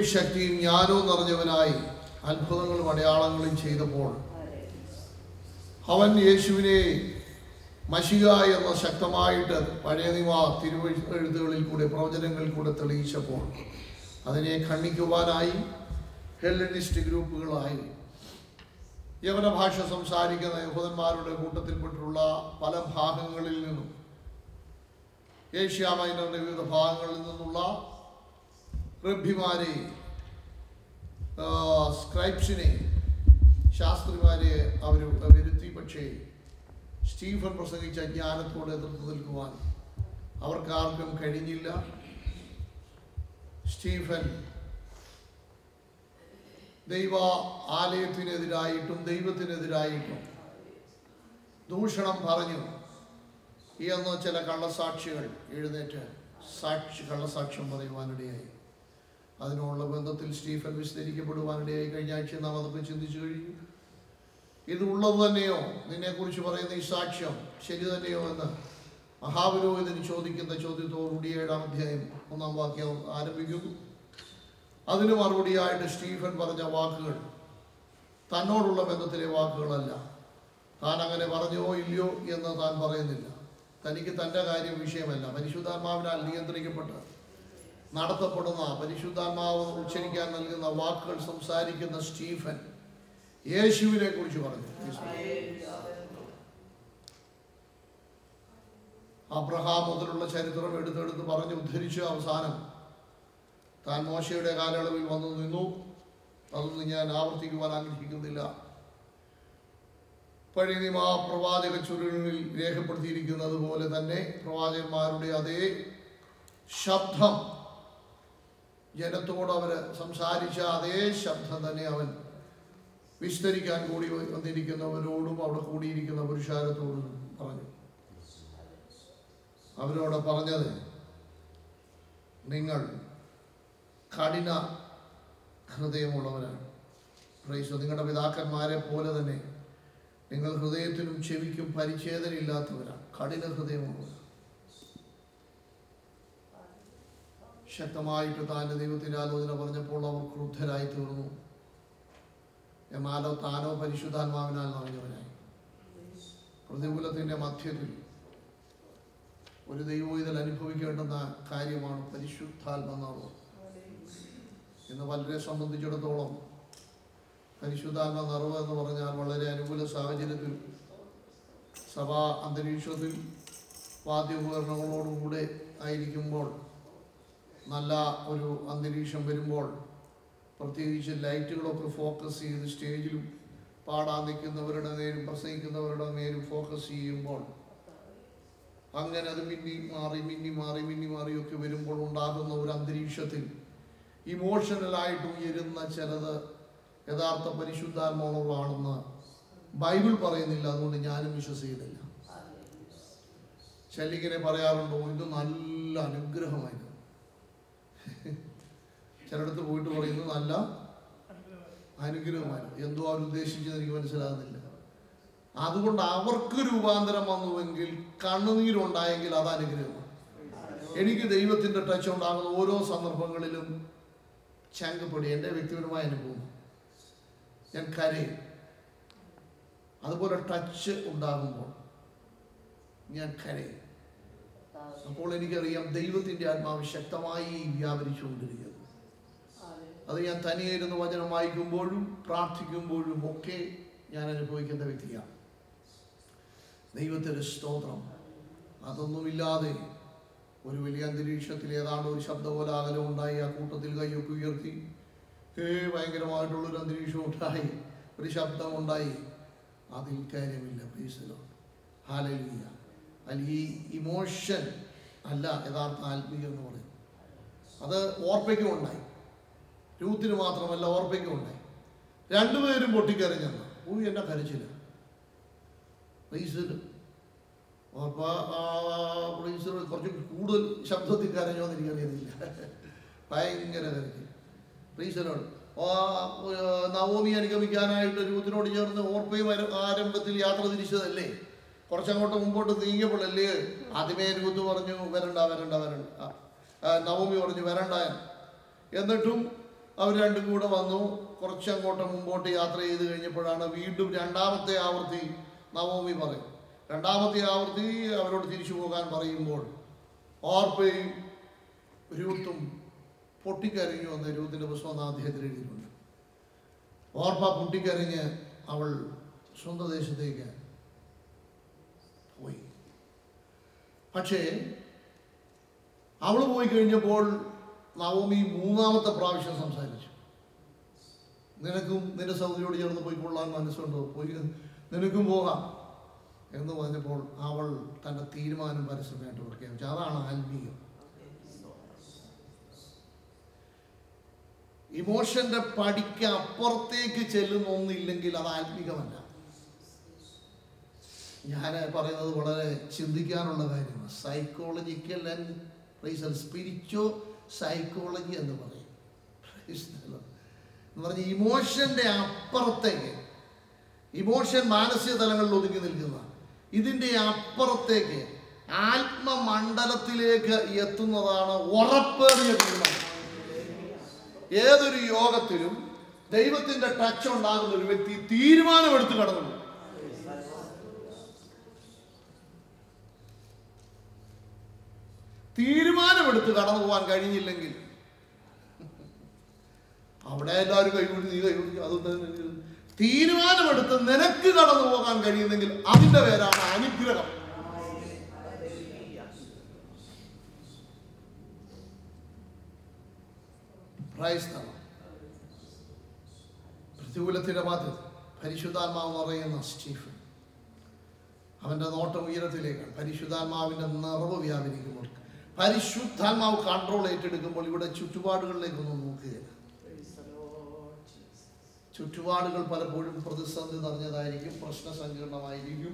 ശക്തിയും ജ്ഞാനവും നിറഞ്ഞവനായി അത്ഭുതങ്ങളും അടയാളങ്ങളും ചെയ്തപ്പോൾ അവൻ യേശുവിനെ മശിഹ എന്ന ശക്തമായിട്ട് പഴയ നിയമ തിരുവെഴുത്തുകളിൽ കൂടെ പ്രവചനങ്ങളിൽ കൂടെ തെളിയിച്ചപ്പോൾ അതിനെ ഖണ്ഡിക്കുവാനായി ഹെല്ലനിസ്റ്റ് ഗ്രൂപ്പുകളായി യവന ഭാഷ സംസാരിക്കുന്ന യഹൂദന്മാരുടെ കൂട്ടത്തിൽപ്പെട്ടുള്ള പല ഭാഗങ്ങളിൽ നിന്നും ഏഷ്യ മൈനറിന്റെ വിവിധ ഭാഗങ്ങളിൽ നിന്നുള്ള റബ്ബിമാരെ, സ്ക്രൈബ്സിനെ, ശാസ്ത്രിമാരെ അവർ വരുത്തി. പക്ഷേ സ്റ്റീഫൻ പ്രസംഗിച്ച ജ്ഞാനത്തോട് എതിർത്ത് നിൽക്കുവാൻ അവർക്കാർക്കും കഴിഞ്ഞില്ല. സ്റ്റീഫൻ ദൈവ ആലയത്തിനെതിരായിട്ടും ദൈവത്തിനെതിരായിട്ടും ദൂഷണം പറഞ്ഞു എന്ന് ചില കള്ളസാക്ഷികൾ എഴുന്നേറ്റ് കള്ളസാക്ഷ്യം പറയുവാനിടയായി. അതിനുള്ള ബന്ധത്തിൽ സ്റ്റീഫൻ വിസ്തരിക്കപ്പെടുവാനിടയായി. കഴിഞ്ഞ ആഴ്ച നാം അതൊക്കെ ചിന്തിച്ചു കഴിഞ്ഞു. ഇത് ഉള്ളത് തന്നെയോ, നിന്നെക്കുറിച്ച് പറയുന്ന ഈ സാക്ഷ്യം ശരി തന്നെയോ എന്ന് മഹാപുരോഹിതന് ചോദിക്കുന്ന ചോദ്യത്തോടുകൂടി 7-ാം അധ്യായം 1-ാം വാക്യം ആരംഭിക്കുന്നു. അതിന് മറുപടിയായിട്ട് സ്റ്റീഫൻ പറഞ്ഞ വാക്കുകൾ തന്നോടുള്ള ബന്ധത്തിലെ വാക്കുകളല്ല. താൻ അങ്ങനെ പറഞ്ഞോ ഇല്ലയോ എന്ന് താൻ പറയുന്നില്ല. തനിക്ക് തൻ്റെ കാര്യം വിഷയമല്ല. പരിശുദ്ധാത്മാവിനാൽ നിയന്ത്രിക്കപ്പെട്ട് നടത്തപ്പെടുന്ന, പരിശുദ്ധാത്മാവ് ഉച്ചരിക്കാൻ നൽകുന്ന വാക്കുകൾ സംസാരിക്കുന്ന സ്റ്റീഫൻ യേശുവിനെ കുറിച്ച് പറഞ്ഞു. അബ്രഹാം മുതലുള്ള ചരിത്രം എടുത്തെടുത്ത് പറഞ്ഞ് ഉദ്ധരിച്ച് അവസാനം താൻ മോശയുടെ കാലയളവിൽ വന്നു നിന്നു. അതൊന്നും ഞാൻ ആവർത്തിക്കുവാൻ ആഗ്രഹിക്കുന്നില്ല. പഴയ നിയമ പ്രവാചക ചുരുളിൽ രേഖപ്പെടുത്തിയിരിക്കുന്നത് പോലെ തന്നെ പ്രവാചകന്മാരുടെ അതേ ശബ്ദം, ജനത്തോട് അവർ സംസാരിച്ച അതേ ശബ്ദം തന്നെ അവൻ വിസ്തരിക്കാൻ കൂടി വന്നിരിക്കുന്നവരോടും അവിടെ കൂടിയിരിക്കുന്ന പുരുഷാരത്തോടും പറഞ്ഞു. അവരോട് പറഞ്ഞത്, നിങ്ങൾ കഠിന ഹൃദയമുള്ളവരാണ്. നിങ്ങളുടെ പിതാക്കന്മാരെ പോലെ തന്നെ നിങ്ങൾ ഹൃദയത്തിനും ചെവിക്കും പരിച്ഛേദനയില്ലാത്തവരാണ്, കഠിന ഹൃദയമുള്ളവരാണ്. ശക്തമായിട്ട് താൻ്റെ ദൈവത്തിൻ്റെ ആലോചന പറഞ്ഞപ്പോൾ അവർ ക്രുദ്ധരായി തീർന്നു. എന്നാലോ താനോ പരിശുദ്ധാത്മാവിനാൽ നിറഞ്ഞവനായി. പ്രതികൂലത്തിൻ്റെ മധ്യത്തിൽ ഒരു ദൈവോയിതൽ അനുഭവിക്കേണ്ടുന്ന കാര്യമാണ് പരിശുദ്ധാത്മാവ്. ഇന്ന് പലരെ സംബന്ധിച്ചിടത്തോളം പരിശുദ്ധാത്മ നിറവ് എന്ന് പറഞ്ഞാൽ വളരെ അനുകൂല സാഹചര്യത്തിൽ, സഭാ അന്തരീക്ഷത്തിൽ, വാദ്യോപകരണങ്ങളോടുകൂടെ ആയിരിക്കുമ്പോൾ, നല്ല ഒരു അന്തരീക്ഷം വരുമ്പോൾ, പ്രത്യേകിച്ച് ലൈറ്റുകളൊക്കെ ഫോക്കസ് ചെയ്ത് സ്റ്റേജിലും പാടാൻ നിൽക്കുന്നവരുടെ നേരും പ്രസംഗിക്കുന്നവരുടെ നേരും ഫോക്കസ് ചെയ്യുമ്പോൾ, അങ്ങനെ അത് മിന്നി മാറിയൊക്കെ വരുമ്പോൾ ഉണ്ടാകുന്ന ഒരു അന്തരീക്ഷത്തിൽ ഇമോഷണലായിട്ട് ഉയരുന്ന ചിലത് യഥാർത്ഥ പരിശുദ്ധാത്മാവാണെന്ന് ബൈബിൾ പറയുന്നില്ല. അതുകൊണ്ട് ഞാനും വിശ്വസിക്കുന്നില്ല. ശല്യങ്ങനെ പറയാറുണ്ടോ, ഇത് നല്ല അനുഗ്രഹമായിരുന്നു. ചിലയിടത്ത് പോയിട്ട് പറയുന്നു നല്ല അനുഗ്രഹമായിരുന്നു. എന്തോ അവർ ഉദ്ദേശിച്ചത് എനിക്ക് മനസ്സിലാകുന്നില്ല. അതുകൊണ്ട് അവർക്ക് രൂപാന്തരം വന്നുവെങ്കിൽ, കണ്ണുനീരുണ്ടായെങ്കിൽ അത് അനുഗ്രഹമാണ്. എനിക്ക് ദൈവത്തിൻ്റെ ടച്ച് ഉണ്ടാകുന്ന ഓരോ സന്ദർഭങ്ങളിലും ചങ്കപ്പൊടി, എൻ്റെ വ്യക്തിപരമായ അനുഭവം, ഞാൻ കരയും. അതുപോലെ ടച്ച് ഉണ്ടാകുമ്പോൾ ഞാൻ കരയും. അപ്പോൾ എനിക്കറിയാം ദൈവത്തിൻ്റെ ആത്മാവ് ശക്തമായി വ്യാപരിച്ചുകൊണ്ടിരിക്കുന്നു. അത് ഞാൻ തനിയായിരുന്നു വചനം വായിക്കുമ്പോഴും പ്രാർത്ഥിക്കുമ്പോഴും ഒക്കെ ഞാൻ അനുഭവിക്കുന്ന വ്യക്തിയാണ്. ദൈവത്തിൻ്റെ സ്തോത്രം. അതൊന്നുമില്ലാതെ ഒരു വലിയ അന്തരീക്ഷത്തിൽ ഏതാണ്ട് ഒരു ശബ്ദകോലാഹലം ഉണ്ടായി. ആ കൂട്ടത്തിൽ കൈയൊക്കെ ഉയർത്തി ഭയങ്കരമായിട്ടുള്ളൊരു അന്തരീക്ഷം ഉണ്ടായി, ഒരു ശബ്ദമുണ്ടായി. അതിൽ കാര്യമില്ല. ഹല്ലേലൂയ. ഈ ഇമോഷൻ അല്ല യഥാർത്ഥ ആത്മീയം എന്ന് പറയുന്നത്. അത് ഓർപ്പയ്ക്കും ഉണ്ടായി, രൂത്തിന് മാത്രമല്ല ഓർപ്പയ്ക്കും ഉണ്ടായി. രണ്ടുപേരും പൊട്ടിക്കരഞ്ഞെന്ന് എന്നെ കരച്ചില്ല. കുറച്ച് കൂടുതൽ ശബ്ദത്തിൽ കരഞ്ഞോന്ന് എനിക്കറിയുന്നില്ല. ഭയങ്കര കരച്ചിൽ. പ്രീസനോട് നവോമി അനുഗമിക്കാനായിട്ട് രൂത്തിനോട് ചേർന്ന് ഓർപ്പയും ആരംഭത്തിൽ യാത്ര തിരിച്ചതല്ലേ. കുറച്ചങ്ങോട്ട് മുമ്പോട്ട് നീങ്ങിയപ്പോഴല്ലേ ആദ്യമേ രൂത്ത് പറഞ്ഞു വരണ്ട. നവോമി പറഞ്ഞു വരണ്ട. എന്നിട്ടും അവർ രണ്ടും കൂടെ വന്നു. കുറച്ചങ്ങോട്ട് മുമ്പോട്ട് യാത്ര ചെയ്ത് കഴിഞ്ഞപ്പോഴാണ് വീണ്ടും രണ്ടാമത്തെ ആവർത്തി നവോമി പറയും. രണ്ടാമത്തെ ആവർത്തി അവരോട് തിരിച്ചു പോകാൻ പറയുമ്പോൾ ഓർപ്പയും രൂത്തും പൊട്ടിക്കരഞ്ഞു എന്ന് രൂത്തിൻ്റെ പുസ്തകം 1-ാം അധ്യായത്തിൽ എഴുതിയിട്ടുണ്ട്. ഓർപ്പ പൊട്ടിക്കരഞ്ഞ് അവൾ സ്വന്തം ദേശത്തേക്ക് പോയി. പക്ഷേ അവൾ പോയി കഴിഞ്ഞപ്പോൾ നവോമി 3-ാമത്തെ പ്രാവശ്യം സംസാരിച്ചു. നിനക്കും നിന്റെ സഹോദരിയോട് ചേർന്ന് പോയിക്കൊള്ളാൻ മനസ്സുണ്ടോ? പോയി നിനക്കും പോകാം എന്ന് പറഞ്ഞപ്പോൾ അവൾ തൻ്റെ തീരുമാനം പരസ്യമായിട്ട് പ്രഖ്യാപിച്ചു. അതാണ് ആത്മീയം. ഇമോഷന്റെ പടിക്ക് അപ്പുറത്തേക്ക് ചെല്ലുന്ന ഒന്നില്ലെങ്കിൽ അത് ആത്മീകമല്ല. ഞാൻ പറയുന്നത് വളരെ ചിന്തിക്കാനുള്ള കാര്യമാണ്. സൈക്കോളജിക്കൽ ആൻഡ് സ്പിരിച്വൽ സൈക്കോളജി എന്ന് പറയും. എന്ന് പറഞ്ഞ ഇമോഷന്റെ അപ്പുറത്തേക്ക്, ഇമോഷൻ മാനസിക തലങ്ങളിൽ ഒതുങ്ങി നിൽക്കുന്ന ഇതിൻ്റെ അപ്പുറത്തേക്ക് ആത്മമണ്ഡലത്തിലേക്ക് എത്തുന്നതാണ് ഉറപ്പേറിയ തീരുമാനം. ഏതൊരു യോഗത്തിലും ദൈവത്തിന്റെ ടച്ച് ഉണ്ടാകുന്ന ഒരു വ്യക്തി തീരുമാനമെടുത്ത് കടന്നു. തീരുമാനമെടുത്ത് കടന്നു പോകാൻ കഴിഞ്ഞില്ലെങ്കിൽ അവിടെ എല്ലാവരും കൈകൊടി, നീ കൈകൊടി, അതൊന്നും. തീരുമാനമെടുത്ത് നിനക്ക് കടന്നു പോകാൻ കഴിയുന്നെങ്കിൽ അതിന്റെ പേരാണ് അനുഗ്രഹം. പ്രതികൂലത്തിന്റെ മാധ്യത പരിശുദ്ധാത്മാവ് പറയുന്ന സ്റ്റീഫൻ, അവന്റെ നോട്ടം ഉയരത്തിലേക്കാണ്. പരിശുദ്ധാത്മാവിന്റെ നിറവ് വ്യാപരിക്കുമ്പോൾ, പരിശുദ്ധാത്മാവ് കൺട്രോൾ ഏറ്റെടുക്കുമ്പോൾ ഇവിടെ ചുറ്റുപാടുകളിലേക്കൊന്നും നോക്കുകയില്ല. ചുറ്റുപാടുകൾ പലപ്പോഴും പ്രതിസന്ധി നിറഞ്ഞതായിരിക്കും, പ്രശ്ന സങ്കീർണമായിരിക്കും,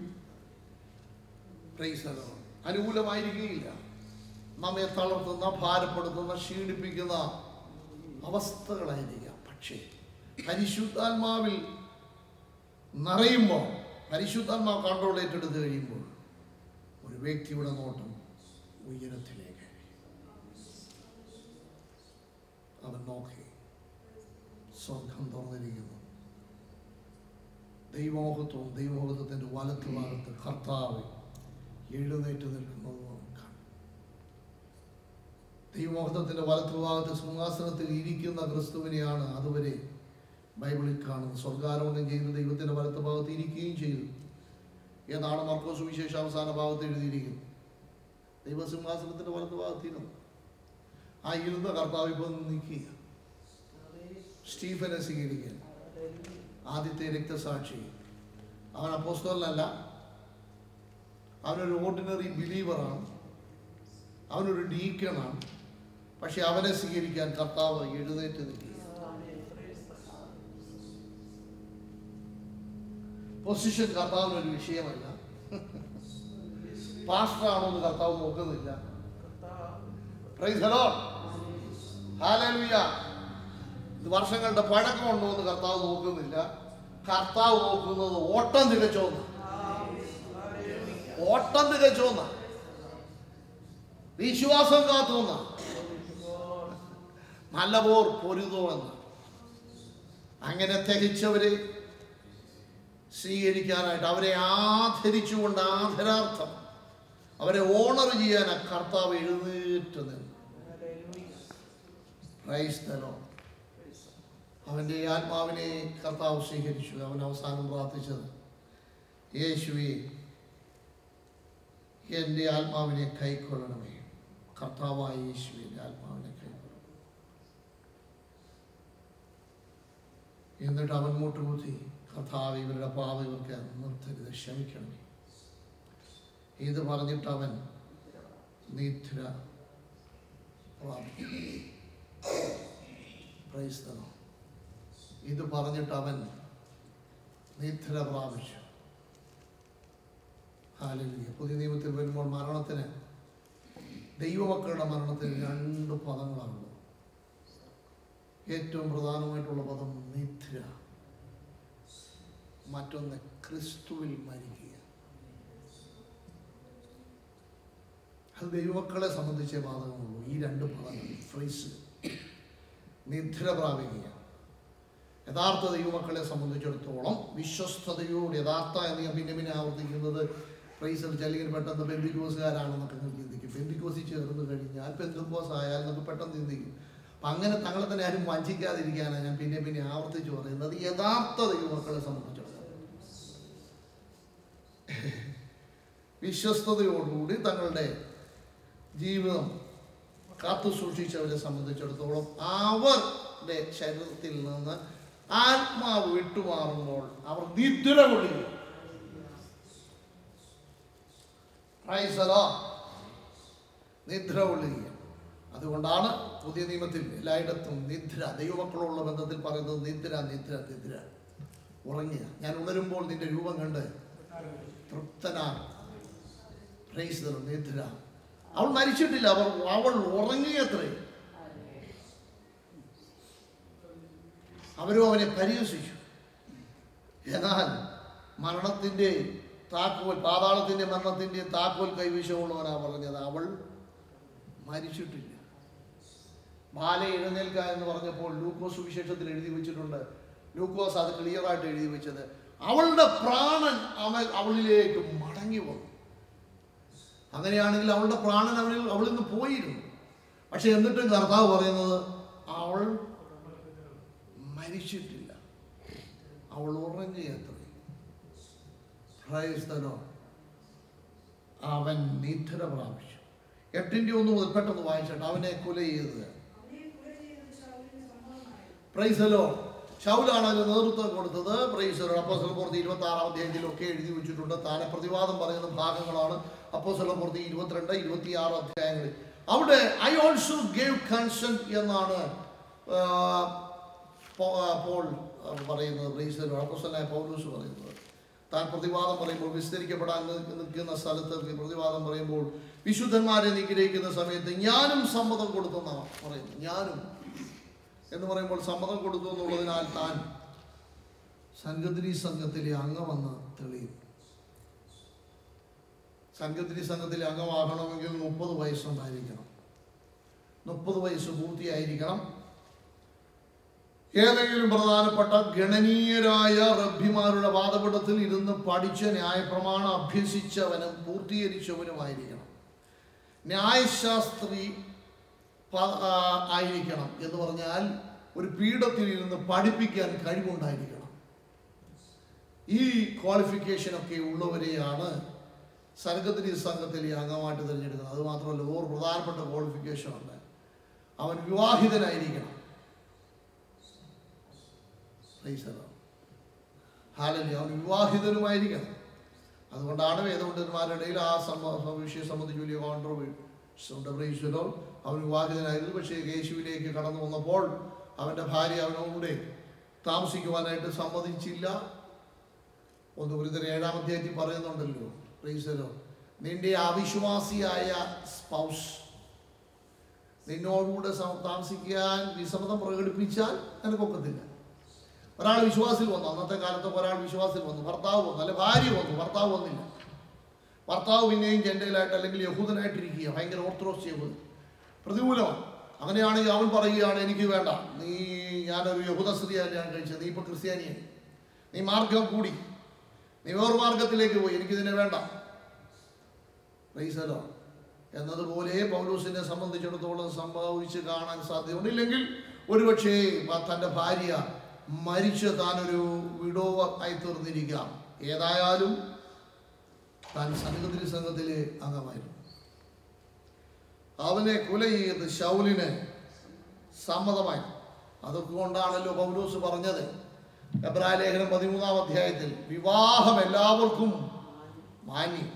അനുകൂലമായിരിക്കുകയില്ല. നമ്മെ തളർത്തുന്ന, ഭാരപ്പെടുത്തുന്ന, ക്ഷീണിപ്പിക്കുന്ന അവസ്ഥകളായിരിക്കാം. പക്ഷേ പരിശുദ്ധാത്മാവിൽ നിറയുമ്പോൾ, പരിശുദ്ധാത്മാവ് കൺട്രോൾ ഏറ്റെടുത്ത് കഴിയുമ്പോൾ ഒരു വ്യക്തിയുടെ നോട്ടം ഉയരത്തിലേക്ക്. അവൻ നോക്കി, സ്വർഗം തുറന്നിരിക്കുന്നു. ദൈവമഹത്വവും ദൈവമഹത്വത്തിൻ്റെ വലത്ത് ഭാഗത്ത് കർത്താവ് എഴുന്നേറ്റ് നിൽക്കുന്നത് കാണാം. ദൈവമഹത്വത്തിൻ്റെ വലത്ത് ഭാഗത്ത് സിംഹാസനത്തിൽ ഇരിക്കുന്ന ക്രിസ്തുവിനെയാണ് അതുവരെ ബൈബിളിൽ കാണുന്നത്. സ്വർഗാരോഹണം ചെയ്ത് ദൈവത്തിൻ്റെ വലത്ത് ഭാഗത്ത് ഇരിക്കുകയും ചെയ്തു എന്നാണ് മർക്കോസ് സുവിശേഷ അവസാന ഭാഗത്ത് എഴുതിയിരിക്കുന്നത്. ദൈവസിംഹാസനത്തിൻ്റെ വലത്ത് ഭാഗത്തിരുന്നു. ആ ഇരുന്ന കർത്താവ് ഇപ്പോൾ നിൽക്കുക, സ്റ്റീഫനെ സ്വീകരിക്കാൻ. ആദ്യത്തെ രക്തസാക്ഷി. അവൻ അപ്പോസ്തലനല്ല, അവനൊരു ഓർഡിനറി ബിലീവറാണ്, അവനൊരു ഡീക്കണാണ്. പക്ഷെ അവനെ സ്വീകരിക്കാൻ കർത്താവ് എഴുന്നേറ്റ് നിൽക്കുക. പൊസിഷൻ കർത്താവിനൊരു വിഷയമല്ല. പാസ്റ്ററാണോ എന്ന് കർത്താവ് നോക്കുന്നില്ല. Praise the lord, hallelujah. ഇത് വർഷങ്ങളുടെ പഴക്കമുണ്ടോ എന്ന് കർത്താവ് നോക്കുന്നില്ല. കർത്താവ് നോക്കുന്നത് ഓട്ടം തികച്ചോന്ന, ഓട്ടം തികച്ചോന്ന, വിശ്വാസം കാത്തുന്ന, നല്ലപോർ പൊരുതോ എന്ന്. അങ്ങനെ തികച്ചവരെ സ്വീകരിക്കാനായിട്ട്, അവരെ ആദരിച്ചുകൊണ്ട്, ആദരാർത്ഥം അവരെ ഓണർ ചെയ്യാൻ കർത്താവ് എഴുന്നേറ്റ് നിന്നു. Praise the lord. അവൻ്റെ ആത്മാവിനെ കർത്താവ് സ്വീകരിച്ചു. അവൻ അവസാനം പ്രാർത്ഥിച്ചത്, യേശുവേ എൻ്റെ ആത്മാവിനെ കൈക്കൊള്ളണമേ. കർത്താവായ യേശുവിൻ്റെ ആത്മാവിനെ കൈക്കൊള്ളണം. എന്നിട്ട് അവൻ മുട്ടുകുത്തി, കർത്താവ് ഇവരുടെ പാപം ഇവർക്ക് നിർത്തരുത്, ക്ഷമിക്കണമേ. ഇത് പറഞ്ഞിട്ട് അവൻ നിദ്ര പ്രാപിച്ചു. Praise the lord. ഇത് പറഞ്ഞിട്ട് അവൻ നിദ്ര പ്രാപിച്ചു. ഹല്ലേലൂയ. പുതിയ നിയമത്തിൽ വരുമ്പോൾ മരണത്തിന്, ദൈവമക്കളുടെ മരണത്തിന് 2 പദങ്ങളാണുള്ളത്. ഏറ്റവും പ്രധാനമായിട്ടുള്ള പദം നിദ്ര, മറ്റൊന്ന് ക്രിസ്തുവിൽ മരിക്കുക. അത് ദൈവമക്കളെ സംബന്ധിച്ചേ ബാധകമുള്ളൂ. ഈ 2 പദങ്ങൾ, ഫ്രേസ്. നിദ്ര പ്രാപിക്കുക. യഥാർത്ഥ ദൈവമക്കളെ സംബന്ധിച്ചിടത്തോളം വിശ്വസ്തതയോട് യഥാർത്ഥ എന്ന് ഞാൻ പിന്നെ ആവർത്തിക്കുന്നത് പ്രൈസ് അല്ലെങ്കിൽ പെട്ടെന്ന് പെന്തിക്കോസുകാരാണെന്നൊക്കെ നിങ്ങൾ ചിന്തിക്കും. പെന്തിക്കോസിൽ ചേർന്ന് കഴിഞ്ഞാൽ പെന്തിക്കോസ് ആയാൽ നമുക്ക് പെട്ടെന്ന് ചിന്തിക്കും. അപ്പം അങ്ങനെ തങ്ങളെ തന്നെ ആരും വഞ്ചിക്കാതിരിക്കാനാണ് ഞാൻ പിന്നെ ആവർത്തിച്ച് പറയുന്നത്. യഥാർത്ഥ ദൈവമക്കളെ സംബന്ധിച്ചിടത്തോളം വിശ്വസ്തയോടുകൂടി തങ്ങളുടെ ജീവിതം കാത്തു സൂക്ഷിച്ചവരെ സംബന്ധിച്ചിടത്തോളം അവരുടെ ശരീരത്തിൽ നിന്ന് ആത്മാവ് വിട്ടുമാറുമ്പോൾ അവർ നിദ്ര കൊള്ളുക. നിദ്ര കൊള്ളുക. അതുകൊണ്ടാണ് പുതിയ നിയമത്തിൽ എല്ലായിടത്തും നിദ്ര, ദൈവമക്കളുള്ള ബന്ധത്തിൽ പറയുന്നത് നിദ്ര നിദ്ര നിദ്ര, ഉറങ്ങുക. ഞാൻ ഉണരുമ്പോൾ നിന്റെ രൂപം കണ്ട് തൃപ്തനാണ്. നിദ്ര. അവൾ മരിച്ചിട്ടില്ല, അവൾ ഉറങ്ങിയത്രേ. അവരും അവനെ പരിഹസിച്ചു. എന്നാൽ മരണത്തിൻ്റെ താക്കോൽ, പാതാളത്തിൻ്റെ മരണത്തിൻ്റെ താക്കോൽ കൈവശമുള്ളവനാ പറഞ്ഞത് അവൾ മരിച്ചിട്ടില്ല. ബാല എഴുന്നേൽക്ക എന്ന് പറഞ്ഞപ്പോൾ ലൂക്കോസ് വിശേഷത്തിൽ എഴുതി വെച്ചിട്ടുണ്ട്. ലൂക്കോസ് അത് ക്ലിയറായിട്ട് എഴുതി വെച്ചത് അവളുടെ പ്രാണൻ അവളിലേക്ക് മടങ്ങി വന്നു. അങ്ങനെയാണെങ്കിൽ അവളുടെ പ്രാണൻ അവളിൽ നിന്ന് പോയിരുന്നു. പക്ഷെ എന്നിട്ടും കർത്താവ് പറയുന്നത് അവൾ മരിച്ചിട്ടില്ല, അവൾ ഉറങ്ങിയത്രേ. അവൻ നിദ്ര പ്രാപിച്ചു. 8:1 മുതൽ പെട്ടെന്ന് വായിച്ചിട്ട് അവനെ കൊല ചെയ്തത്. പ്രൈസലോ ശൗലാണ് അതിന് നേതൃത്വം കൊടുത്തത്. പ്രൈസലോ അപ്പോസ്തലപ്രവൃത്തി 26-ാം അധ്യായത്തിലൊക്കെ എഴുതി വെച്ചിട്ടുണ്ട്. താനെ പ്രതിവാദം പറയുന്ന ഭാഗങ്ങളാണ് അപ്പോസ്തലപ്രവൃത്തി 22-26 അധ്യായങ്ങളിൽ. അവിടെ ഐ ഓൾസോ ഗേവ് കൺസെന്റ് എന്നാണ് പോൾ പറയുന്നത്. പ്രൈസലോ അപ്പോസ്തലനായ പൗലോസ് പറയുന്നത്. താൻ പ്രതിവാദം പറയുമ്പോൾ, വിസ്തരിക്കപ്പെടാൻ നിൽക്കുന്ന സ്ഥലത്ത് പ്രതിവാദം പറയുമ്പോൾ, വിശുദ്ധന്മാരെ നിഗ്രഹിക്കുന്ന സമയത്ത് ഞാനും സമ്മതം കൊടുത്തെന്നാണ് പറയുന്നത്. ഞാനും എന്ന് പറയുമ്പോൾ സമ്മതം കൊടുത്തു എന്നുള്ളതിനാൽ താൻ സംഘത്തിരി സംഘത്തിലെ അംഗമെന്ന് തെളിയും. സംഘത്തിരി സംഘത്തിലെ അംഗമാകണമെങ്കിൽ 30 വയസ്സുണ്ടായിരിക്കണം. 30 വയസ്സ് പൂർത്തിയായിരിക്കണം. ഏതെങ്കിലും പ്രധാനപ്പെട്ട ഗണനീയരായ റബ്ബിമാരുടെ വാദപീഠത്തിൽ ഇരുന്ന് പഠിച്ച ന്യായപ്രമാണം അഭ്യസിച്ചവനും പൂർത്തീകരിച്ചവനുമായിരിക്കണം. ന്യായശാസ്ത്രി ആയിരിക്കണം എന്ന് പറഞ്ഞാൽ ഒരു പീഠത്തിൽ ഇരുന്ന് പഠിപ്പിക്കാൻ കഴിവുണ്ടായിരിക്കണം. ഈ ക്വാളിഫിക്കേഷനൊക്കെ ഉള്ളവരെയാണ് സംഘത്തിരി സംഘത്തിലെ അംഗമായിട്ട് തിരഞ്ഞെടുക്കുന്നത്. അതുമാത്രമല്ല, വേറെ പ്രധാനപ്പെട്ട ക്വാളിഫിക്കേഷൻ ഉണ്ട്. അവൻ വിവാഹിതനായിരിക്കണം. അവൻ വിവാഹിതനുമായിരിക്കണം. അതുകൊണ്ടാണ് വേദപണ്ഡിതന്മാരുടെ ഇടയിൽ ആ വിഷയം സംബന്ധിച്ച് വലിയ കോൺട്രവേഴ്സി ഉണ്ട്. അവൻ വിവാഹിതനായിരുന്നു. പക്ഷേ യേശുവിലേക്ക് കടന്നു വന്നപ്പോൾ അവൻ്റെ ഭാര്യ അവനോടുകൂടെ താമസിക്കുവാനായിട്ട് സമ്മതിച്ചില്ല. 1 കൊരിന്ത്യർ 7-ാം അധ്യായത്തിൽ പറയുന്നുണ്ടല്ലോ, പ്രൈസലോ, നിന്റെ അവിശ്വാസിയായ സ്പൗസ് നിന്നോടുകൂടെ താമസിക്കാൻ വിസമ്മതം പ്രകടിപ്പിച്ചാൽ നിനക്കൊക്കത്തില്ല. ഒരാൾ വിശ്വാസിൽ വന്നു. അന്നത്തെ കാലത്തൊക്കെ ഒരാൾ വിശ്വാസിൽ വന്നു, ഭർത്താവ് വന്നു, അല്ലെ ഭാര്യ വന്നു, ഭർത്താവ് വന്നില്ല. ഭർത്താവ് പിന്നെയും ജെൻഡയിലായിട്ട് അല്ലെങ്കിൽ യഹൂദനായിട്ടിരിക്കുക, ഭയങ്കര ഓർത്തഡോക്സ് യഹൂദൻ, പ്രതികൂലമാണ്. അങ്ങനെയാണെങ്കിൽ അവൻ പറയുകയാണ്, എനിക്ക് വേണ്ട, ഞാനൊരു യഹൂദ സ്ത്രീയാണ് ഞാൻ കഴിച്ചത്, നീ ഇപ്പോൾ ക്രിസ്ത്യാനിയാണ്, നീ മാർഗം കൂടി, നീ വേറെ മാർഗത്തിലേക്ക് പോയി, എനിക്കിതിനെ വേണ്ട. പ്രൈസലോ എന്നതുപോലെ പൗലോസിനെ സംബന്ധിച്ചിടത്തോളം സംഭവിച്ച് കാണാൻ സാധ്യതയുണ്ട്. ഇല്ലെങ്കിൽ ഒരുപക്ഷേ തൻ്റെ ഭാര്യ മരിച്ച് താനൊരു വിഡോവർ ആയി തീർന്നിരിക്കാം. ഏതായാലും താൻ സംഘത്തിരി സംഘത്തിലെ അംഗമായിരുന്നു. അവനെ കൊല ചെയ്ത് ശൗലിന് സമ്മതമായി. അതുകൊണ്ടാണല്ലോ പൗലോസ് പറഞ്ഞത് എബ്രായ ലേഖനം 13-ാം അധ്യായത്തിൽ, വിവാഹം എല്ലാവർക്കും മാന്യം.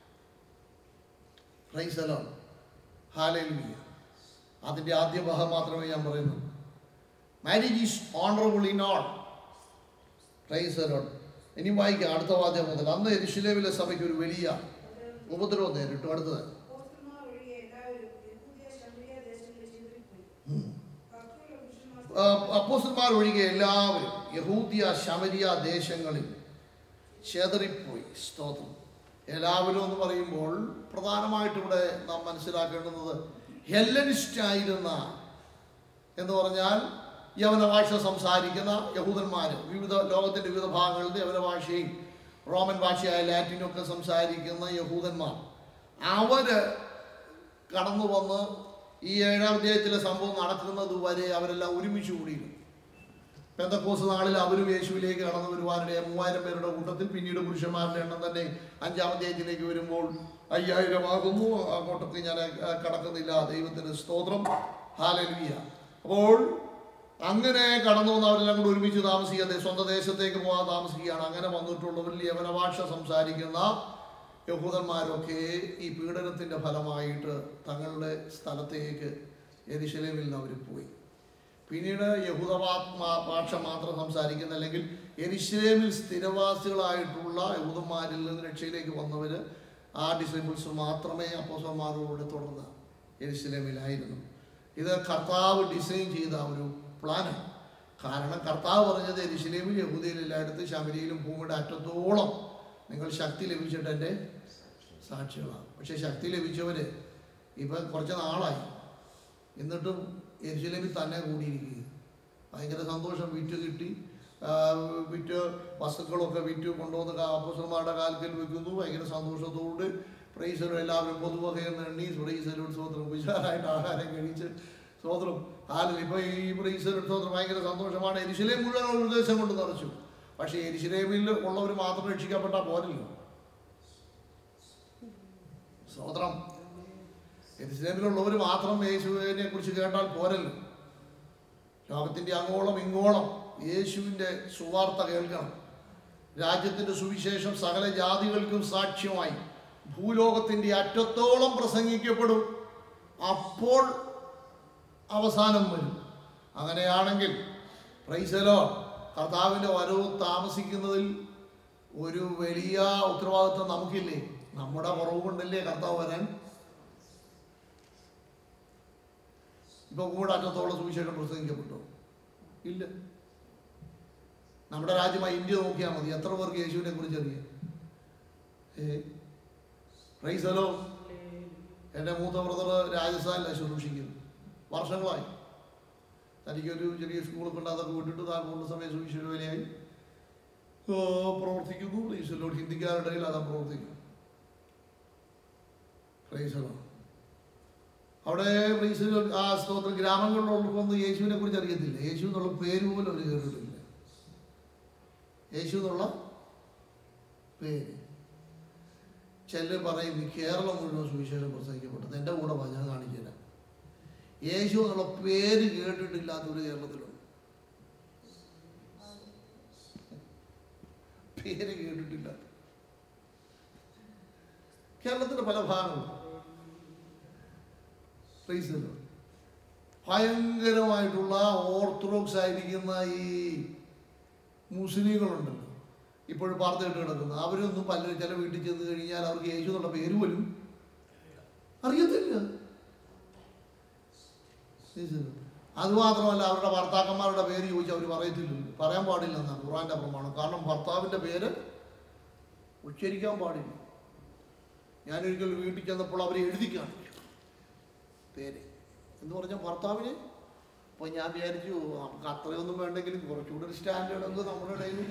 Praise the lord, hallelujah. അതിൻ്റെ ആദ്യ ഭാഗം മാത്രമേ ഞാൻ പറയുന്നു. Marriage is honourable in all. Praise the lord. ഇനി വായിക്കാം അടുത്ത വാദ്യം മുതൽ. അന്ന് യെരൂശലേമിലെ സഭയ്ക്ക് ഒരു വലിയ ഉപദ്രവം നേരിട്ടു. അടുത്തത് അപ്പോസ്തലന്മാർ ഒഴികെ എല്ലാവരും യഹൂദ്യ ശമരിയ ദേശങ്ങളിൽ ചെതറിപ്പോയി. സ്തോത്രം. എല്ലാവരും എന്ന് പറയുമ്പോൾ പ്രധാനമായിട്ട് ഇവിടെ നാം മനസ്സിലാക്കേണ്ടുന്നത് ഹെല്ലനിസ്റ്റ് ആയിരുന്ന എന്ന് പറഞ്ഞാൽ യവന ഭാഷ സംസാരിക്കുന്ന യഹൂദന്മാർ, ലോകത്തിൻ്റെ വിവിധ ഭാഗങ്ങളിൽ യവന ഭാഷയും റോമൻ ഭാഷയായ ലാറ്റിനൊക്കെ സംസാരിക്കുന്ന യഹൂദന്മാർ, അവർ കടന്നു വന്ന് ഈ 7-ാം അധ്യായത്തിലെ സംഭവം നടക്കുന്നത് വരെ അവരെല്ലാം ഒരുമിച്ച് കൂടിയിരുന്നു. പെന്തക്കോസ്ത് നാളിൽ അവരും യേശുവിലേക്ക് കടന്നു വരുവാനിടയെ 3000 പേരുടെ കൂട്ടത്തിൽ പിന്നീട് പുരുഷന്മാരുടെ എണ്ണം തന്നെ 5-ാം അധ്യായത്തിലേക്ക് വരുമ്പോൾ 5000 ആകുന്നു. അങ്ങോട്ടൊക്കെ ഞാൻ കടക്കുന്നില്ല. ദൈവത്തിന് സ്തോത്രം, ഹല്ലേലൂയ. അപ്പോൾ അങ്ങനെ കടന്നു വന്ന് അവരെല്ലാം കൂടെ ഒരുമിച്ച് താമസിക്കാതെ സ്വന്തം ദേശത്തേക്ക് പോകാൻ താമസിക്കുകയാണ്. അങ്ങനെ വന്നിട്ടുള്ളവരിൽ യവന ഭാഷ സംസാരിക്കുന്ന യഹൂദന്മാരൊക്കെ ഈ പീഡനത്തിൻ്റെ ഫലമായിട്ട് തങ്ങളുടെ സ്ഥലത്തേക്ക് യെരുശലേമിൽ നിന്ന് അവർ പോയി. പിന്നീട് യഹൂദ ഭാഷ മാത്രം സംസാരിക്കുന്ന, അല്ലെങ്കിൽ യെരുശലേമിൽ സ്ഥിരവാസികളായിട്ടുള്ള യഹൂദന്മാരിൽ നിന്ന് രക്ഷയിലേക്ക് വന്നവർ, ആ ഡിസൈബിൾസ് മാത്രമേ അപ്പോസ്തലന്മാരോട് തുടർന്ന് യെരുശലേമിലായിരുന്നു. ഇത് കർത്താവ് ഡിസൈൻ ചെയ്ത ഒരു പ്ലാനാണ്. കാരണം കർത്താവ് പറഞ്ഞത് യെരുശലേമിൽ, യഹൂദയിൽ എല്ലായിടത്തും, ശമരിയിലും ഭൂമിയുടെ അറ്റത്തോളം നിങ്ങൾ ശക്തി ലഭിച്ചിട്ട് എൻ്റെ സാക്ഷികളാണ്. പക്ഷേ ശക്തി ലഭിച്ചവർ ഇപ്പം കുറച്ച് നാളായി, എന്നിട്ടും യെരുശലേമിൽ തന്നെ കൂടിയിരിക്കുക. ഭയങ്കര സന്തോഷം. വിറ്റ് കിട്ടി, വിറ്റ് വസ്തുക്കളൊക്കെ വിറ്റ് കൊണ്ടുവന്ന് അപ്പോസ്തലന്മാരുടെ കാൽക്കൽ വെക്കുന്നു. ഭയങ്കര സന്തോഷത്തോട് പ്രൈസലും എല്ലാവരും പൊതുവകയെന്ന് എണ്ണി പ്രൈസലും സ്വതന്ത്രം വിശാലായിട്ട് ആഹാരം കഴിച്ച് സ്വതന്ത്രം കാലിൽ ഇപ്പോൾ ഈ പ്രൈസലും സ്വതന്ത്രം ഭയങ്കര സന്തോഷമാണ്. യെരുശലേം മുഴുവൻ ഒരു ഉദ്ദേശം കൊണ്ട് നിറച്ചു. പക്ഷേ യെരുശലേമിൽ ഉള്ളവർ മാത്രം രക്ഷിക്കപ്പെട്ടാൽ പോരല്ലോ. സ്വതന്ത്രം യെരുശലേമിലുള്ളവർ മാത്രം യേശുവിനെ കുറിച്ച് കേട്ടാൽ പോരല്ലോ. ലോകത്തിൻ്റെ അങ്ങോളം ഇങ്ങോളം യേശുവിൻ്റെ സുവാർത്ത കേൾക്കണം. രാജ്യത്തിൻ്റെ സുവിശേഷം സകല ജാതികൾക്കും സാക്ഷ്യമായി ഭൂലോകത്തിൻ്റെ അറ്റത്തോളം പ്രസംഗിക്കപ്പെടും. അപ്പോൾ അവസാനം വരും. അങ്ങനെയാണെങ്കിൽ പ്രൈസ് ദി ലോർഡ്, കർത്താവിൻ്റെ വരവ് താമസിക്കുന്നതിൽ ഒരു വലിയ ഉത്തരവാദിത്വം നമുക്കില്ലേ? നമ്മുടെ കുറവ് കൊണ്ടല്ലേ കർത്താവ് വരാൻ. ഇപ്പൊ കൂടെ അറ്റത്തോളം സുവിശേഷം പ്രസംഗിക്കപ്പെട്ടോ? ഇല്ല. നമ്മുടെ രാജ്യമായി ഇന്ത്യ നോക്കിയാൽ മതി, എത്ര പേർക്ക് യേശുവിനെ കുറിച്ച് അറിയാം? Praise the lord. എൻ്റെ മൂത്ത ബ്രദർ രാജസ്ഥാനിലാണ് ശുശ്രൂഷിക്കുന്നു. വർഷങ്ങളായി. തനിക്കൊരു ചെറിയ സ്കൂളൊക്കെ ഉണ്ട്, അതൊക്കെ വിട്ടിട്ട് താൻ പോകുന്ന സമയം സുവിശേഷ വേലയായി പ്രവർത്തിക്കുന്നു. Praise the Lord. ഹിന്ദിക്കാരുടെ ഇടയിൽ അതാ പ്രവർത്തിക്കുന്നു. Praise the lord. അവിടെ പ്രൈസ് ദി ലോർഡ്. ആ സ്തോത്ര ഗ്രാമങ്ങളിലുള്ളവർക്കൊന്നും യേശുവിനെ കുറിച്ച് അറിയത്തില്ല. യേശു എന്നുള്ള പേര് പോലും അവർ കേട്ടിട്ടില്ല. യേശു എന്നുള്ള പേര്. ചിലർ പറയും കേരളം മുഴുവൻ സുവിശേഷം പ്രസംഗിക്കപ്പെട്ടത്. എൻ്റെ കൂടെ ഞാൻ കാണിച്ചു തരാം. യേശു എന്നുള്ള പേര് കേട്ടിട്ടില്ലാത്തൊരു കേരളത്തിലുണ്ട്. പേര് കേട്ടിട്ടില്ല. കേരളത്തിൻ്റെ പല ഭാഗങ്ങളും ഭയങ്കരമായിട്ടുള്ള ഓർത്തഡോക്സ് ആയിരിക്കുന്ന ഈ മുസ്ലിങ്ങളുണ്ടല്ലോ, ഇപ്പോഴും വാർത്തയിട്ട് കിടക്കുന്ന, അവരൊന്നും പലരും ചില വീട്ടിൽ ചെന്ന് കഴിഞ്ഞാൽ അവർക്ക് യേശു എന്നുള്ള പേര് പോലും അറിയത്തില്ല. അതുമാത്രമല്ല, അവരുടെ ഭർത്താക്കന്മാരുടെ പേര് ചോദിച്ചാൽ അവർ പറയത്തില്ലല്ലോ. പറയാൻ പാടില്ലെന്നാണ് ഖുർആന്റെ പ്രമാണം. കാരണം ഭർത്താവിൻ്റെ പേര് ഉച്ചരിക്കാൻ പാടില്ല. ഞാനൊരിക്കൽ വീട്ടിൽ ചെന്നപ്പോൾ അവർ എഴുതി കാണിച്ചു പേര് എന്ന് പറഞ്ഞാൽ ഭർത്താവിന്. അപ്പോൾ ഞാൻ വിചാരിച്ചു നമുക്ക് അത്രയൊന്നും വേണ്ടെങ്കിലും കുറച്ചുകൂടെ ഒരു സ്റ്റാൻഡേർഡ് ഒക്കെ നമ്മുടെ ഇടയിൽ.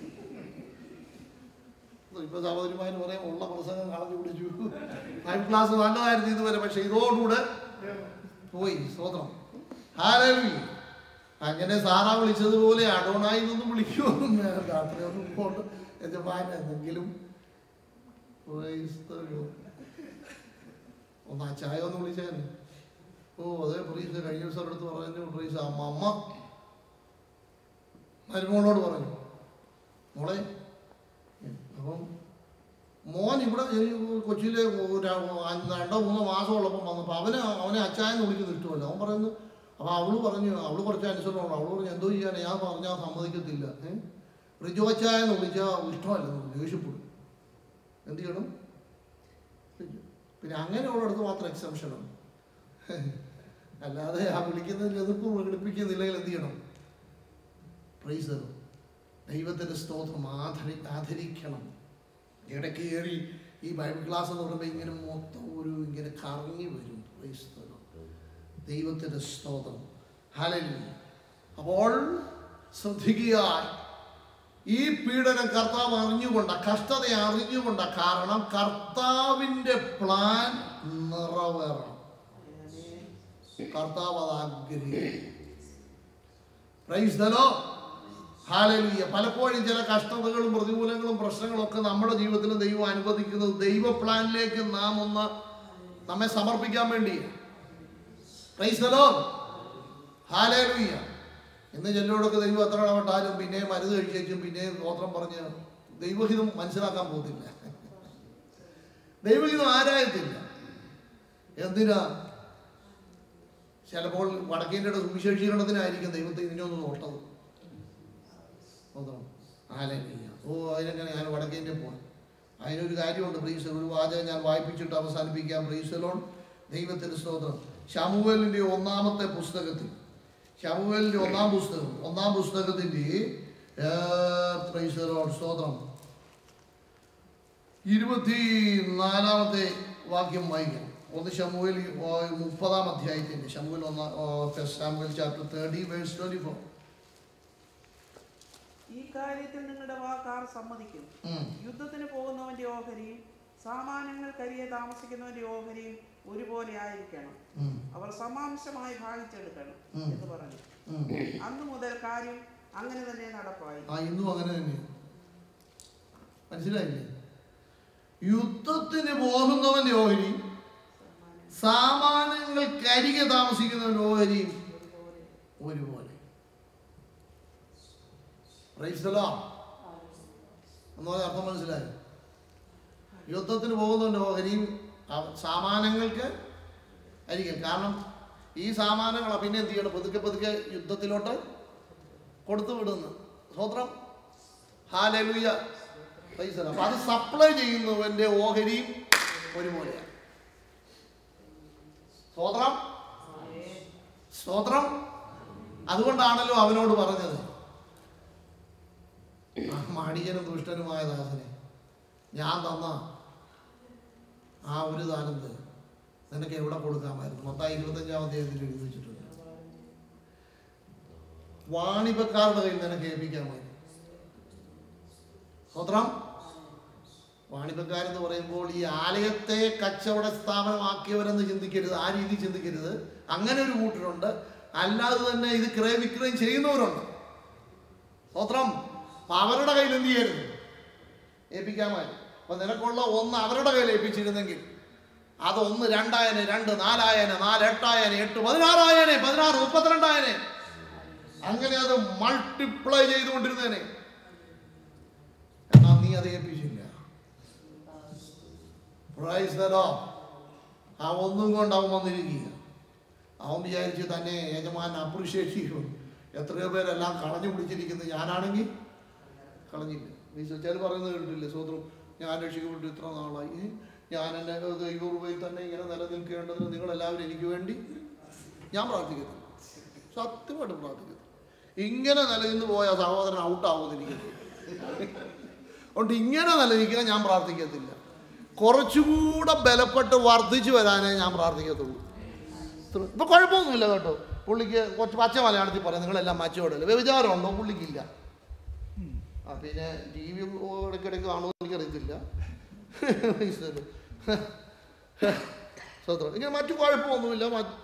ഇപ്പൊ സഹോദരിമാര് പറയാം ഉള്ള പ്രസംഗം കളഞ്ഞു പിടിച്ചു. ലൈവ് ക്ലാസ് നല്ലതായിരുന്നു ഇതുവരെ, പക്ഷെ ഇതോടുകൂടെ പോയി. സ്തോത്രം, ഹല്ലേലൂയ. അങ്ങനെ സാറാ വിളിച്ചതുപോലെ അഡോണായി നിന്നും വിളിക്കുമൊന്നും വേണ്ട. അത്രയൊന്നും കൊണ്ട് യജമാൻ എന്തെങ്കിലും ഒന്ന് ആ ചായ ഒന്ന് വിളിച്ചായിരുന്നു. ഓ അതേ പ്രീസ് കഴിഞ്ഞ ദിവസം അടുത്ത് പറഞ്ഞു. പ്രീസ് അമ്മ മരുമോളോട് പറഞ്ഞു, മോളെ അപ്പം മോൻ ഇവിടെ കൊച്ചിയിലെ 2-3 മാസമുള്ളപ്പം വന്നപ്പോൾ അവനെ അച്ചായെന്ന് വിളിക്കുന്നത് ഇഷ്ടമല്ല. അവൻ പറയുന്നു. അപ്പം അവള് കുറച്ച് അനുസരണമുള്ളൂ. അവള് പറഞ്ഞു എന്തോ ചെയ്യാൻ ഞാൻ പറഞ്ഞാൽ സമ്മതിക്കത്തില്ല. റിജു അച്ചായെന്ന് വിളിച്ചാൽ ഇഷ്ടമല്ലെന്ന് ദേഷ്യപ്പെടും. എന്ത് ചെയ്യണം? പിന്നെ അങ്ങനെയുള്ളടത്ത് മാത്രം എക്സെപ്ഷനാണ്. അല്ലാതെ ആ വിളിക്കുന്നതിൽ എതിർപ്പ് പ്രകടിപ്പിക്കുന്നില്ലെങ്കിൽ എന്ത് ചെയ്യണം? Praise the lord. ദൈവത്തിൻ്റെ സ്തോത്രം ആദരിക്കണം. ഇടയ്ക്ക് കയറി ഈ ബൈബിൾ ക്ലാസ് എന്ന് പറയുമ്പോൾ ഇങ്ങനെ മൊത്തം ഇങ്ങനെ കറങ്ങി വരും. Praise the lord. ദൈവത്തിൻ്റെ സ്തോത്രം, ഹല്ലേലൂയ. അപ്പോൾ ശ്രദ്ധിക്കുക, ഈ പീഡനം കർത്താവ് അറിഞ്ഞുകൊണ്ട, കഷ്ടത അറിഞ്ഞുകൊണ്ട, കാരണം കർത്താവിൻ്റെ പ്ലാൻ നിറവേറണം. കർത്താവ് അത് ആഗ്രഹിക്കുന്നു. Praise the lord. ഹല്ലേലൂയ. പലപ്പോഴും ചില കഷ്ടതകളും പ്രതികൂലങ്ങളും പ്രശ്നങ്ങളും ഒക്കെ നമ്മുടെ ജീവിതത്തിൽ ദൈവം അനുവദിക്കുന്നത് ദൈവ പ്ലാനിലേക്ക് നാം ഒന്ന് നമ്മെ സമർപ്പിക്കാൻ വേണ്ടിയാണ്. Praise the lord. ഹല്ലേലൂയ. ഇന്ന് ചിലരോടൊക്കെ ദൈവം എത്ര ഇടപെട്ടാലും പിന്നെ മരുന്ന് കഴിച്ചും പിന്നെ ഗോത്രം പറഞ്ഞ് ദൈവഹിതം മനസ്സിലാക്കാൻ പോകുന്നില്ല. ദൈവഹിതം ആരായത്തില്ല. എന്തിനാ? ചിലപ്പോൾ വടക്കേൻ്റെ സുവിശേഷീകരണത്തിനായിരിക്കും ദൈവത്തെ ഇതിനൊന്ന് നോട്ടത്. അതിനെങ്ങനെ ഞാൻ വടക്കേൻ്റെ പോകാൻ? അതിനൊരു കാര്യമുണ്ട്. പ്രീസ് ഒരു വാചകം ഞാൻ വായിപ്പിച്ചിട്ട് അവസാനിപ്പിക്കാം. Praise lord. ദൈവത്തിന് സ്തോത്രം. ശമൂവേലിൻ്റെ ഒന്നാമത്തെ പുസ്തകത്തിൽ, ശമൂവേലിൻ്റെ ഒന്നാം പുസ്തകത്തിൻ്റെ പ്രൈസ് ലോൺ സ്തോത്രം 24-ാമത്തെ വാക്യം വായിക്കാം. 1 ശമൂവേൽ 30-ാം അധ്യായത്തിൻ്റെ ശമൂവേൽ ചാപ്റ്റർ 30 വേഴ്സ് 24. ഈ കാര്യത്തിൽ നിങ്ങളുടെ വാക്കാർ സമ്മതിക്കും. യുദ്ധത്തിന് പോകുന്നവന്റെ ഓഹരിയും സാമാനങ്ങൾ കരിയെ താമസിക്കുന്നവന്റെ ഓഹരിയും ഒരുപോലെ ആയിരിക്കണം. അവർ സമാംശമായി ഭാഗിച്ചെടുക്കണം എന്ന് പറഞ്ഞു. അന്നു മുതൽ കാര്യം അങ്ങനെ തന്നെ നടപ്പായി. ഇന്നും അങ്ങനെ തന്നെ. മനസ്സിലായില്ലേ? യുദ്ധത്തിന് പോകുന്നവന്റെ ഓഹരി, സാമാനങ്ങൾ കരികെ താമസിക്കുന്നവന്റെ ഓഹരിയും ഒരുപോലെ. എന്നൊരു അർത്ഥം മനസ്സിലായി. യുദ്ധത്തിന് പോകുന്നവന്റെ ഓഹരിയും സാമാനങ്ങൾക്ക് അരികെ. കാരണം ഈ സാമാനങ്ങളാണ് പിന്നെ എന്ത് ചെയ്യണം? പതുക്കെ യുദ്ധത്തിലോട്ട് കൊടുത്തു വിടുന്നു. സ്തോത്രം. ഹല്ലേലൂയ. അപ്പൊ അത് സപ്ലൈ ചെയ്യുന്നവന്റെ ഓഹരിയും ഒരുപോലെയാണ്. സ്തോത്രം. അതുകൊണ്ടാണല്ലോ അവനോട് പറഞ്ഞത്, മടിയനും ദുഷ്ടനുമായ ദാസനെ, ഞാൻ തന്ന ആ ഒരു താലന്ത് നിനക്ക് എവിടെ കൊടുക്കാമായിരുന്നു? മത്തായി 25-ാം അധ്യായത്തിൽ എഴുതി വെച്ചിട്ടുണ്ട്. വാണിഭക്കാരുടെ കയ്യിൽ നിനക്ക് ഏൽപ്പിക്കാമായിരുന്നു. സ്തോത്രം. വാണിഭക്കാരെന്ന് പറയുമ്പോൾ ഈ ആലയത്തെ കച്ചവട സ്ഥാപനമാക്കിയവരെന്ന് ചിന്തിക്കരുത്, ആ രീതി ചിന്തിക്കരുത്. അങ്ങനെ ഒരു കൂട്ടരുണ്ട്. അല്ലാതെ തന്നെ ഇത് ക്രയവിക്രയം ചെയ്യുന്നവരുണ്ട്. സ്തോത്രം. അവരുടെ കയ്യിൽ എന്ത് ചെയ്യരുത്? ഏൽപ്പിക്കാമായി. അപ്പൊ നിനക്കുള്ള ഒന്ന് അവരുടെ കയ്യിൽ ഏൽപ്പിച്ചിരുന്നെങ്കിൽ അത് 1 2 ആയനെ, 2 4 ആയനെ, 4 8 ആയനെ, 8 16 ആയനെ, 16 32 ആയനെ. അങ്ങനെ അത് മൾട്ടിപ്ലൈ ചെയ്തുകൊണ്ടിരുന്നേനെ. എന്നാൽ നീ അത് ഏൽപ്പിച്ചില്ല. ആ ഒന്നും കൊണ്ട് അവൻ വന്നിരിക്കുക. അവൻ വിചാരിച്ച് തന്നെ യജമാനെ അപ്രീഷിയേറ്റ് ചെയ്യും. എത്രയോ പേരെല്ലാം കളഞ്ഞു പിടിച്ചിരിക്കുന്നത്. ഞാനാണെങ്കിൽ കളഞ്ഞില്ല. ചില പറയുന്നത് കേട്ടിട്ടില്ലേ? സ്വന്തം ഞാൻ രക്ഷിക്കപ്പെട്ടു ഇത്ര നാളായി, ഞാൻ എന്നെ ദൈവകൃപയിൽ തന്നെ ഇങ്ങനെ നിലനിൽക്കേണ്ടതിന് നിങ്ങളെല്ലാവരും എനിക്ക് വേണ്ടി ഞാൻ പ്രാർത്ഥിക്കുന്നു. സത്യമായിട്ട് പ്രാർത്ഥിക്കുന്നു. ഇങ്ങനെ നിലനിന്ന് പോയ സഹോദരൻ ഔട്ടാവുന്നിരിക്കുന്നു. അതുകൊണ്ട് ഇങ്ങനെ നിലനിൽക്കാൻ ഞാൻ പ്രാർത്ഥിക്കത്തില്ല. കുറച്ചുകൂടെ ബലപ്പെട്ട് വർദ്ധിച്ചു വരാനേ ഞാൻ പ്രാർത്ഥിക്കത്തുള്ളൂ. ഇപ്പൊ കുഴപ്പമൊന്നുമില്ല കേട്ടോ. പുള്ളിക്ക് കുറച്ച് പച്ച മലയാളത്തിൽ പറയാം, നിങ്ങളെല്ലാം മച്ചോടല്ലേ. വ്യഭിചാരം ഉണ്ടോ? പുള്ളിക്കില്ല. പിന്നെ ടി വി ഇടയ്ക്കിടയ്ക്ക് കാണുമോ എനിക്കറിയത്തില്ല. സ്വത്രം ഇങ്ങനെ മറ്റു കുഴപ്പമൊന്നുമില്ല.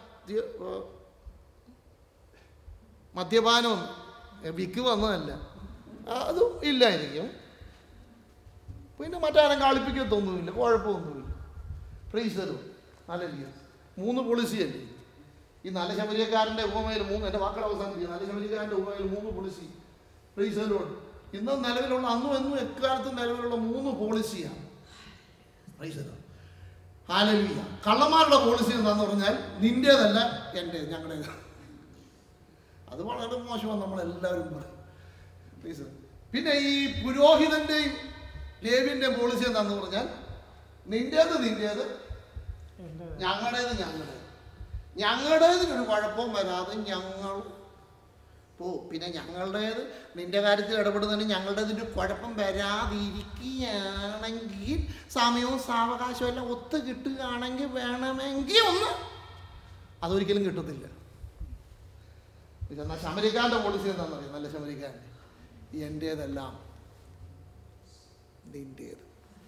മദ്യപാനം വിക്ക് വന്നതല്ല, അതും ഇല്ലായിരിക്കും. പിന്നെ മറ്റാരും കളിപ്പിക്കത്തൊന്നുമില്ല, കുഴപ്പമൊന്നുമില്ല. പ്രൈസ് തരും. നല്ല 3 പോളിസിയല്ലേ ഈ നല്ല ശബരിക്കാരൻ്റെ ഉപമയിൽ 3. എൻ്റെ വാക്കുകൾ അവസാനിപ്പിക്കുക. നല്ല ശബരിക്കാരൻ്റെ ഉപമയിൽ 3 പോളിസി. പ്രൈസ് തരും. ഇന്നും നിലവിലുള്ള, അന്നും എന്നും എക്കാലത്തും നിലവിലുള്ള 3 പോളിസിയാണ്. പ്രൈസ് തരും. ഹല്ലേലൂയ. കള്ളന്മാരുടെ പോളിസി എന്താണെന്ന് പറഞ്ഞാൽ നിൻ്റേതല്ല എൻ്റെ, ഞങ്ങളുടേത്. അത് വളരെ മോശമാണ്, നമ്മളെല്ലാവരും പറയും. പ്ലീസ്. പിന്നെ ഈ പുരോഹിതൻ്റെയും ലേവ്യൻ്റെയും പോളിസി എന്താണെന്ന് പറഞ്ഞാൽ നിൻ്റേത് നിൻ്റേത്, ഞങ്ങളുടേത് ഞങ്ങളുടേത്. ഞങ്ങളുടേതിനൊരു കുഴപ്പവും വരാതെ ഞങ്ങൾ പിന്നെ ഞങ്ങളുടേത് നിന്റെ കാര്യത്തിൽ ഇടപെടുന്നതിന് ഞങ്ങളുടേതിൻ്റെ കുഴപ്പം വരാതിരിക്കുകയാണെങ്കിൽ സമയവും സാവകാശവും എല്ലാം ഒത്തു കിട്ടുകയാണെങ്കിൽ വേണമെങ്കിൽ ഒന്ന്, അതൊരിക്കലും കിട്ടത്തില്ല. എന്നാൽ ശമരിക്കാൻ്റെ പോളിസി എന്താണെന്നറിയാം? നല്ല ശമരിക്കാൻ, എൻ്റേതെല്ലാം നിൻ്റേത്.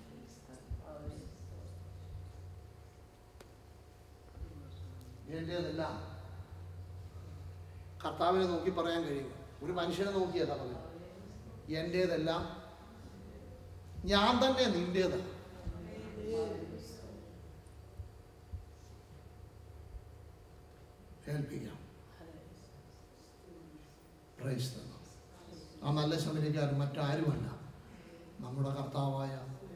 എൻ്റേതെല്ലാം കർത്താവിനെ നോക്കി പറയാൻ കഴിയും. ഒരു മനുഷ്യനെ നോക്കിയല്ല പറയും, എൻ്റേതെല്ലാം ഞാൻ തന്നെ നിൻ്റേതാണ്. ഏൽപ്പിക്കാം. Praise the lord. ആ നല്ല ശമരിക്കാരൻ മറ്റാരുമല്ല, നമ്മുടെ കർത്താവായ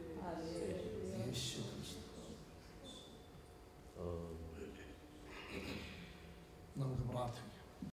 യേശു ക്രിസ്തു. നമുക്ക് പ്രാർത്ഥിക്കാം.